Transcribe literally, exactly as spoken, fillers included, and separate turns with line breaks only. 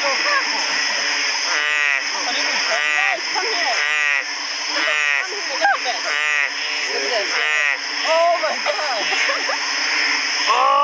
so careful. I didn't even touch it.
Guys, come here. Come here, look at this. Look at this.
Oh my god.
Oh!